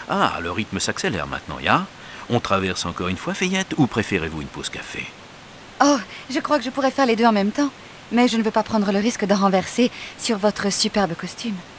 Ah, le rythme s'accélère maintenant, ya? On traverse encore une fois Fayette ou préférez-vous une pause café? Oh, je crois que je pourrais faire les deux en même temps. Mais je ne veux pas prendre le risque de renverser sur votre superbe costume.